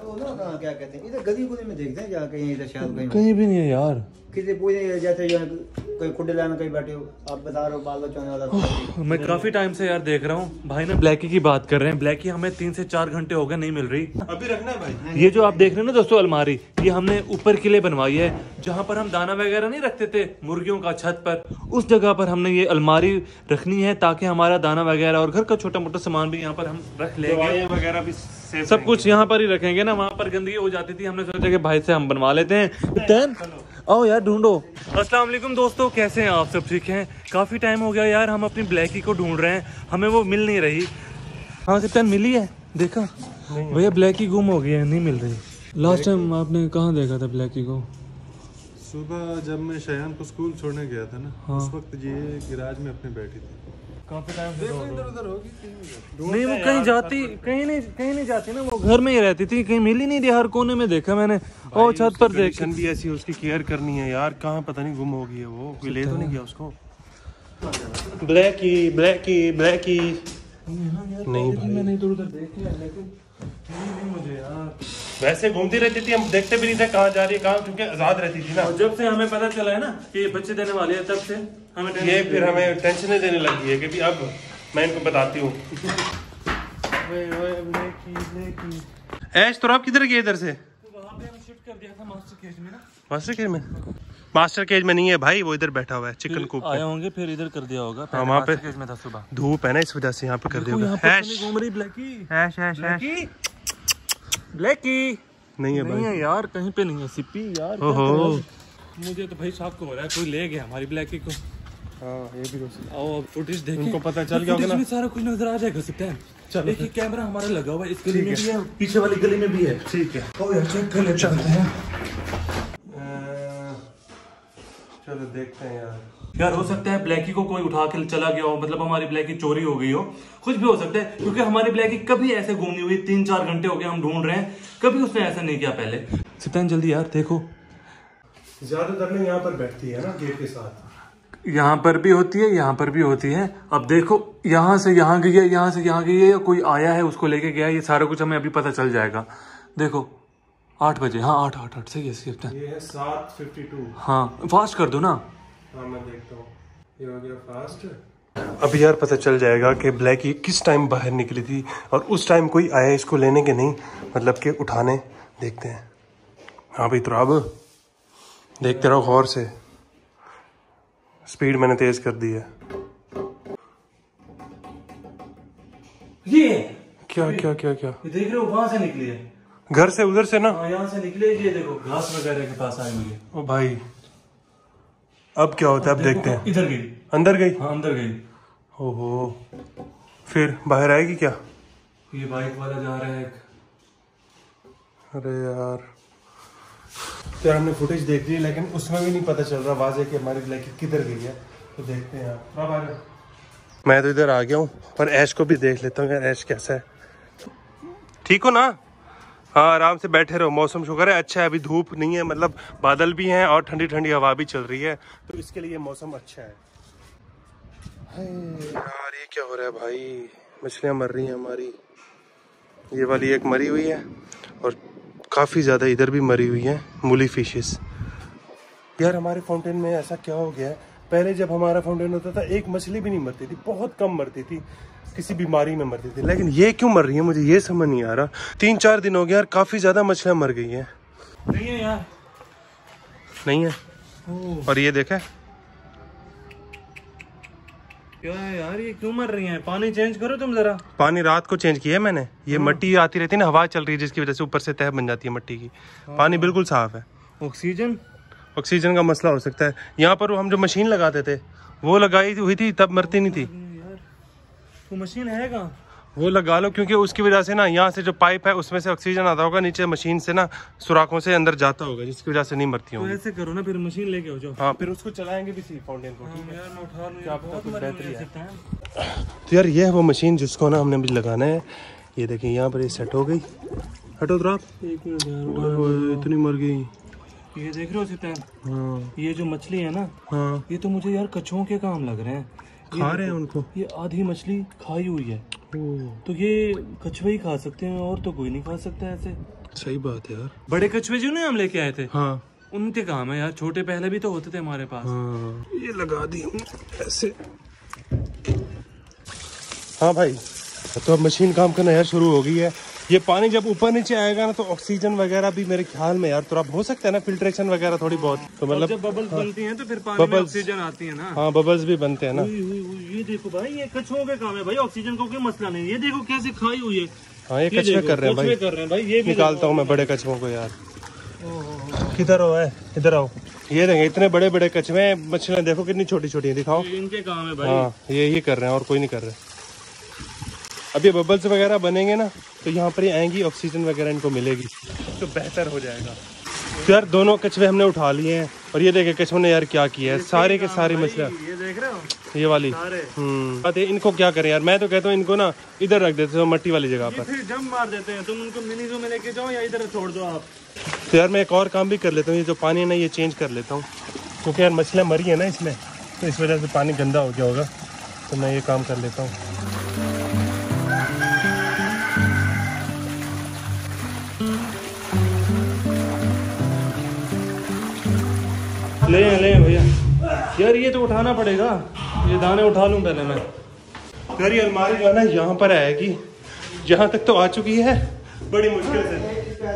वो ना कहाँ क्या कहते हैं, इधर गली गुली में देखते हैं जहाँ कहीं, इधर शायद कहीं भी नहीं है यार। किसी पूछे जैसे कोई खुड लाना कहीं बैठे हो, आप बता रहे हो बाल बच्चों वाला। मैं काफी टाइम से यार देख रहा हूँ भाई ना ब्लैकी की बात कर रहे हैं। ब्लैकी हमें 3 से 4 घंटे हो गए नहीं मिल रही। अभी रखना है भाई। ये जो आप देख रहे हैं ना दोस्तों अलमारी, ये हमने ऊपर के लिए बनवाई है। जहाँ पर हम दाना वगैरह नहीं रखते थे मुर्गियों का छत पर, उस जगह पर हमने ये अलमारी रखनी है ताकि हमारा दाना वगैरह और घर का छोटा मोटा सामान भी यहाँ पर हम रख लेंगे वगैरह भी सब कुछ यहाँ पर ही रखेंगे ना। वहाँ पर गंदगी हो जाती थी, हमने सोचा कि भाई से हम बनवा लेते हैं। आओ यार ढूंढो। अस्सलाम वालेकुम दोस्तों, कैसे हैं आप सब? ठीक हैं। काफ़ी टाइम हो गया यार हम अपनी ब्लैकी को ढूंढ रहे हैं, हमें वो मिल नहीं रही। हाँ सिप्तान मिली है? देखा भैया ब्लैकी गुम हो गई है, नहीं मिल रही। लास्ट टाइम आपने कहाँ देखा था ब्लैकी को? सुबह जब मैं शयान को स्कूल छोड़ने गया था ना, हाँ। उस वक्त ये गिराज में अपने बैठी थी। काफी टाइम से इधर उधर होगी नहीं, वो कहीं जाती कहीं नहीं जाती ना, वो घर में ही रहती थी, कहीं मिल ही नहीं रही। हर कोने में देखा मैंने, और छत पर देख भी ऐसी, उसकी केयर करनी है यार। कहाँ पता नहीं गुम हो गई है वो, कोई ले तो नहीं गया उसको। ब्लैकी ब्लैकी ब्लैकी नहीं भाई, मैंने इधर उधर देख लिया लेकिन नहीं मुझे यार। वैसे घूमती रहती थी, हम देखते भी नहीं थे कहाँ जा रही है कहाँ, क्योंकि आजाद रहती थी ना। और जब से हमें पता चला है ना कि ये बच्चे देने वाले हैं, तब से हमें ये फिर हमें टेंशन देने लगी है कि अब मैं इनको बताती हूँ। ऐश तो आप किधर गए? इधर से वहाँ पे हम शिफ्ट कर दिया था मास्टर केज में ना। मास्टर केज में? मास्टर केज में नहीं है भाई, वो इधर बैठा हुआ है चिकन कूप आए होंगे फिर इधर कर दिया होगा। हाँ वहाँ पे केज में था सुबह, धूप है ना इस वजह से यहाँ पे कर दिया होगा। ऐश घूम रही ब्लैकी। ऐश ऐश ऐश ब्लैकी नहीं है भाई, नहीं है यार, कहीं पे नहीं है सिप्पी यार। ओहो मुझे तो भाई शौक हो रहा है कोई ले गया हमारी ब्लैकी को। हाँ ये भी हो सकता है। आओ अब फुटेज देखें, उनको पता चल गया होगा ना, सारा कुछ नजर आ जाएगा। सिप्तान चलो एक कैमरा हमारा लगा हुआ है, इस गली में भी है, पीछे वाली गली में भी है। ठीक है ओ यार चेक कर लेते हैं। चलो देखते हैं यार। यार हो सकता है ब्लैकी को कोई उठा के चला गया हो, मतलब हमारी ब्लैकी चोरी हो गई हो, कुछ भी हो सकता है। क्योंकि हमारी ब्लैकी कभी ऐसे घूमनी हुई, 3-4 घंटे हो गए हम ढूंढ रहे हैं, कभी उसने ऐसा नहीं किया पहले। सिप्तान जल्दी यार देखो, ज्यादातर ना यहाँ पर बैठती है ना गेट के साथ। यहाँ पर भी होती है, यहाँ पर भी होती है। अब देखो यहाँ से यहाँ गई है, यहाँ से यहाँ गई है, या कोई आया है उसको लेके गया है, ये सारा कुछ हमें अभी पता चल जाएगा। देखो 8 बजे, हाँ 8 सही है। ये है 7:52। हाँ फास्ट कर दो ना। हाँ मैं देखता हूँ, ये हो गया फास्ट। अब यार पता चल जाएगा कि ब्लैकी किस टाइम बाहर निकली थी और उस टाइम कोई आया इसको लेने के नहीं, मतलब कि उठाने। देखते हैं। हाँ भाई तो अब देखते रहो गौर से, स्पीड मैंने तेज कर दी है। ये क्या क्या क्या क्या ये देख रहे हो, वहां से निकली है, घर से उधर से ना। हाँ यहाँ से निकली है। ये देखो घास वगैरह के पास आई हुई है। ओ भाई अब क्या होता है, अब देखते हैं। इधर गई, अंदर गई? हाँ अंदर गई। ओहो फिर बाहर आएगी क्या? ये बाइक वाला जा रहा है एक। अरे यार तो यार हमने फुटेज देख ली, लेकिन उसमें भी नहीं पता चल रहा वाज़े कि हमारी ब्लैकी किधर गई है। तो देखते हैं यार। अब आ जाओ। मैं तो इधर आ गया हूँ और ऐश को भी देख लेता हूँ यार, ऐश कैसा है? ठीक हो ना? हाँ आराम से बैठे रहो, मौसम शुक्र है अच्छा है, अभी धूप नहीं है, मतलब बादल भी हैं और ठंडी ठंडी हवा भी चल रही है, तो इसके लिए मौसम अच्छा है। यार ये क्या हो रहा है भाई, मछलियाँ मर रही हैं हमारी। ये वाली एक मरी हुई है और काफ़ी ज़्यादा इधर भी मरी हुई है मूली फिशेस। यार हमारे फाउंटेन में ऐसा क्या हो गया है, पहले जब हमारा फाउंटेन होता था एक मछली भी नहीं मरती थी, बहुत कम मरती थी, किसी बीमारी में मरती थी, लेकिन ये क्यों मर रही है मुझे ये समझ नहीं आ रहा। 3-4 दिन हो गया यार, काफ़ी ज़्यादा मछलियाँ मर गई हैं। नहीं है यार, नहीं है। और ये देखा क्या है यार, ये क्यों मर रही हैं? पानी चेंज करो तुम जरा। पानी रात को चेंज किया है मैंने, ये मट्टी आती रहती है ना, हवा चल रही है जिसकी वजह से ऊपर से तह बन जाती है मट्टी की। पानी बिल्कुल साफ है। ऑक्सीजन का मसला हो सकता है। यहाँ पर हम जो मशीन लगाते थे वो लगाई हुई थी, तब मरती नहीं थी यार। वो मशीन है कहाँ? वो लगा लो, क्योंकि उसकी वजह से ना यहाँ से जो पाइप है उसमें से ऑक्सीजन आता होगा, नीचे मशीन से ना सुराखों से अंदर जाता होगा, जिसकी वजह से नहीं मरती होंगी। तो ऐसे करो ना, फिर मशीन लेके आओ जाओ। हाँ फिर उसको चलाएंगे भी सी फाउंटेन को। ठीक है यार मैं उठा लूं, क्या पता कुछ बेहतरी है। है। तो यार ये है वो मशीन जिसको ना हमने भी लगाना है। ये देखिए यहाँ पर ये सेट हो गई। हटो तो आप, एक मिनट यार, इतनी मर गई। ये देख रहे हो सितान? हाँ ये जो मछली है ना, हाँ ये तो मुझे यार कछुओं के काम लग रहे हैं। खा रहे हैं उनको। ये आधी मछली खाई हुई है, तो ये कछुए ही खा सकते हैं और तो कोई नहीं खा सकता ऐसे। सही बात है यार। बड़े कछुए जो ना हम लेके आए थे, हाँ उनके काम है यार, छोटे पहले भी तो होते थे हमारे पास। हाँ, ये लगा दी हमने ऐसे। हाँ भाई, तो अब मशीन काम करना यार शुरू हो गई है। ये पानी जब ऊपर नीचे आएगा ना तो ऑक्सीजन वगैरह भी मेरे ख्याल में यार थोड़ा हो सकता है ना, फिल्ट्रेशन वगैरह थोड़ी बहुत, तो मतलब जब बबल्स बनती हैं तो फिर पानी में ऑक्सीजन आती है ना। हाँ बबल्स भी बनते हैं ना। ये देखो भाई, ये कछुओं के काम है भाई, ऑक्सीजन को कोई मसला नहीं। ये देखो कैसे खाई हुई है। हाँ ये कछुए कर रहे हैं भाई, ये भी निकालता हूँ मैं बड़े कछुओं को यार। किधर हो है, इधर आओ। ये देखें इतने बड़े बड़े कछुए, मछलियाँ देखो कितनी छोटी छोटी है, दिखाओ। इनके काम है भाई। हाँ ये कर रहे हैं और कोई नहीं कर रहे। अब ये बबल्स वगैरह बनेंगे ना तो यहाँ पर ही आएंगी, ऑक्सीजन वगैरह इनको मिलेगी तो बेहतर हो जाएगा। तो यार दोनों कछुए हमने उठा लिए हैं और ये देखे कछुओं ने यार क्या किया है, सारे के सारी मछलियाँ। ये देख रहे हो ये वाली बात है। इनको क्या करें यार, मैं तो कहता हूँ इनको ना इधर रख देते हो मट्टी वाली जगह पर, फिर जंप मार देते हैं। तुम उनको मिनी ज़ू में लेके जाओ या इधर छोड़ दो आप। तो यार मैं एक और काम भी कर लेता हूँ, ये जो पानी है ना ये चेंज कर लेता हूँ, क्योंकि यार मछलियाँ मरी है ना इसमें, तो इस वजह से पानी गंदा हो गया होगा, तो मैं ये काम कर लेता हूँ। ले भैया यार, ये तो उठाना पड़ेगा। ये दाने उठा लूं पहले मैं। यार ये अलमारी जो है ना यहाँ पर आएगी, यहाँ तक तो आ चुकी है बड़ी मुश्किल से।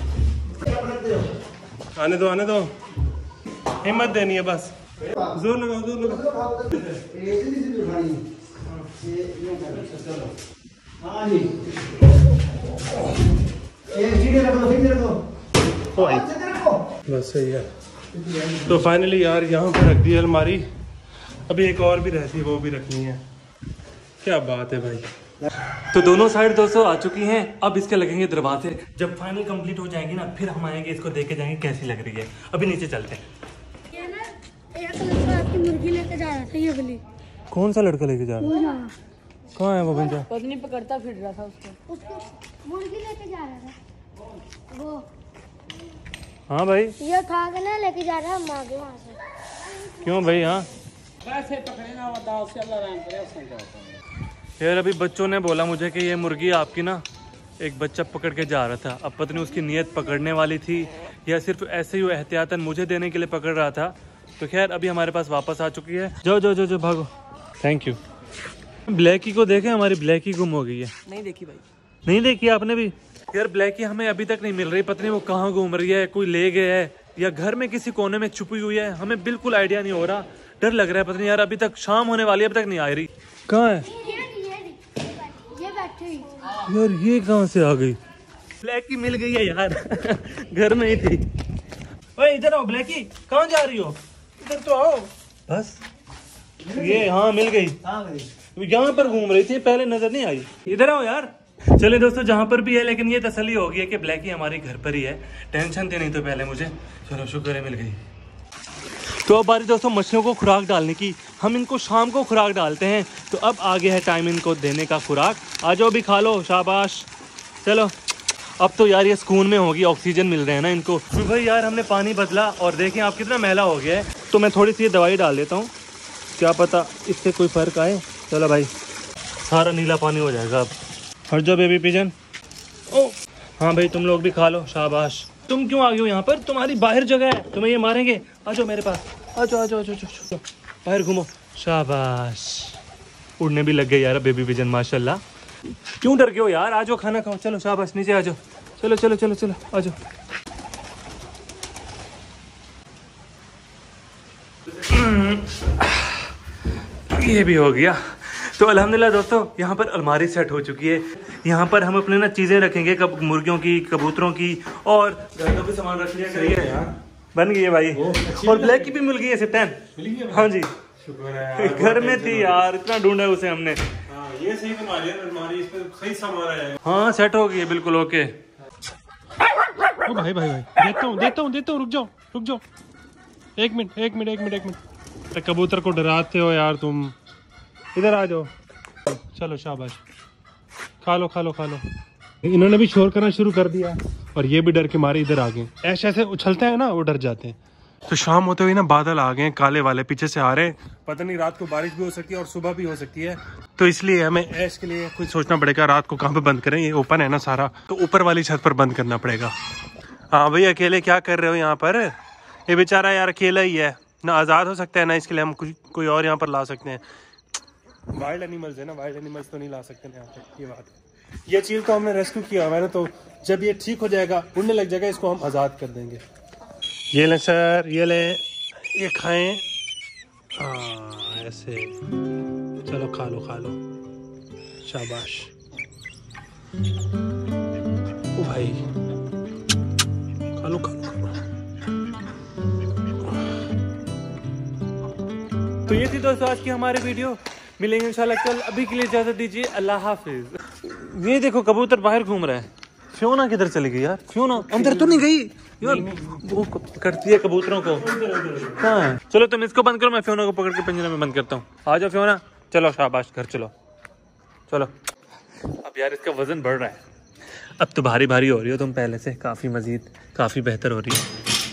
आने दो, हिम्मत देनी है बस, जोर लगाओ। बस सही है। तो फाइनली यार यहाँ पर रख दी अलमारी, अभी एक और भी रहती है वो भी रखनी है। क्या बात है भाई। तो दोनों साइड दोस्तों आ चुकी हैं, अब इसके लगेंगे दरवाजे। जब फाइनल कंप्लीट हो जाएगी ना फिर हम आएंगे, इसको देख के जाएंगे कैसी लग रही है। अभी नीचे चलते हैं। ये ना एक लड़का आपकी मुर्गी लेके जा रहा था, ये वाली। कौन सा लड़का लेके जा रहा है? कहाँ है वो बंजा? पत्नी पकड़ता फिर रहा था उसको मुर्गी लेके जा रहा था वो। हाँ भाई, ये खा के ना लेके जा रहा है हम आगे वहाँ से। क्यों भाई? हाँ कैसे पकड़ेगा बताओ, उससे अल्लाह रहम करे, उससे क्या होता है। यार अभी बच्चों ने बोला मुझे कि ये मुर्गी आपकी ना एक बच्चा पकड़ के जा रहा था। अब पत्नी उसकी नीयत पकड़ने वाली थी या सिर्फ ऐसे ही वो एहतियातन मुझे देने के लिए पकड़ रहा था। तो खैर अभी हमारे पास वापस आ चुकी है। जाओ भागो। Thank you. ब्लैकी को देखें, हमारी ब्लैकी गुम हो गई है। नहीं देखी भाई। नहीं देखी आपने भी? यार ब्लैकी हमें अभी तक नहीं मिल रही, पता नहीं वो कहाँ घूम रही है, कोई ले गया है या घर में किसी कोने में छुपी हुई है, हमें बिल्कुल आइडिया नहीं हो रहा। डर लग रहा है, पता नहीं यार, अभी तक शाम होने वाली है, अभी तक नहीं आ रही। कहाँ है ये बैठी हुई। यार? ये कहाँ से आ गई? ब्लैकी मिल गई है यार घर में ही थी। ओए इधर आओ ब्लैकी, कहाँ जा रही हो? इधर तो आओ बस। ये हाँ मिल गई, यहाँ पर घूम रही थी, पहले नजर नहीं आई। इधर आओ यार। चले दोस्तों, जहाँ पर भी है, लेकिन ये तसल्ली हो गई है कि ब्लैकी हमारी घर पर ही है। टेंशन थी नहीं तो पहले मुझे। चलो शुक्र है मिल गई। तो अब बारी दोस्तों मछलियों को खुराक डालने की। हम इनको शाम को खुराक डालते हैं, तो अब आगे है टाइम इनको देने का खुराक। आ जाओ भी खा लो, शाबाश। चलो अब तो यार ये सुकून में होगी, ऑक्सीजन मिल रहे हैं ना इनको। भाई यार हमने पानी बदला और देखें आप कितना मैला हो गया है। तो मैं थोड़ी सी ये दवाई डाल देता हूँ, क्या पता इससे कोई फ़र्क आए। चलो भाई, सारा नीला पानी हो जाएगा अब। हट जाओ बेबी पिजन। ओ हाँ भाई तुम लोग भी खा लो, शाबाश। तुम क्यों आ गए हो यहाँ पर? तुम्हारी बाहर जगह है, तुम्हें ये मारेंगे। आ जाओ मेरे पास, आ जाओ बाहर घूमो, शाबाश। उड़ने भी लग गए यार बेबी पिजन, माशाल्लाह। क्यों डर गए हो यार? आ जाओ खाना खाओ। चलो शाबाश, नीचे आ जाओ। चलो आ जाओ। ये भी हो गया। तो अल्हम्दुलिल्लाह दोस्तों, यहाँ पर अलमारी सेट हो चुकी है। यहाँ पर हम अपने ना चीज़ें रखेंगे, मुर्गियों की, कबूतरों की, और घर का भी सामान रख लिया करिए यार। बन गई है भाई। और ब्लैक की भी मिल गई है सिप्टन। हाँ जी, शुक्र है। घर में थी यार, इतना ढूंढा उसे हमने। ये सही बना लिया अलमारी, इस पे सही सामान आया। हाँ सेट हो गई है बिल्कुल, ओके। ओ भाई देता हूँ, रुक जाओ। एक मिनट। कबूतर को डराते हो यार तुम। इधर आ जाओ। चलो शाबाश, खा लो। इन्होंने भी शोर करना शुरू कर दिया और ये भी डर के मारे इधर आ गए। ऐसे उछलते हैं ना, वो डर जाते हैं। तो शाम होते हुए ना बादल आ गए हैं, काले वाले पीछे से आ रहे हैं। पता नहीं रात को बारिश भी हो सकती है और सुबह भी हो सकती है, तो इसलिए हमें ऐश के लिए कुछ सोचना पड़ेगा। रात को कहाँ पे बंद करें, ये ओपन है ना सारा, तो ऊपर वाली छत पर बंद करना पड़ेगा। हाँ भाई, अकेले क्या कर रहे हो यहाँ पर? ये बेचारा यार अकेला ही है ना, आज़ाद हो सकता है ना, इसके लिए हम कुछ कोई और यहाँ पर ला सकते हैं। वाइल्ड एनिमल्स है ना, वाइल्ड एनिमल्स तो नहीं ला सकते ना यहाँ पे, ये बात है। ये चीज़ तो हमने रेस्क्यू किया हुआ है ना, तो जब ये ठीक हो जाएगा, उड़ने लग जाएगा, इसको हम आज़ाद कर देंगे। ये लें सर, ये लें, ये खाएं। हाँ ऐसे, चलो खा लो खा लो, शाबाश। ओ भाई, खा लो खा लो खा लो। तो ये थी दोस्तों आज की हमारी वीडियो, मिलेंगे इंशाल्लाह कल। अभी के लिए इजाजत दीजिए, अल्लाह हाफिज। ये देखो कबूतर बाहर घूम रहा है। फ्योना किधर चली गई यार? फ्योना अंदर तो नहीं गई यार, वो करती है कबूतरों को। कहाँ है? चलो तुम इसको बंद करो, मैं फ्योना को पकड़ के पिंजरे में बंद करता हूँ। आ जाओ फ्योना, चलो शाबाश, घर चलो चलो। अब यार इसका वजन बढ़ रहा है, अब तो भारी भारी हो रही हो तुम पहले से, काफी मजीद काफी बेहतर हो रही है।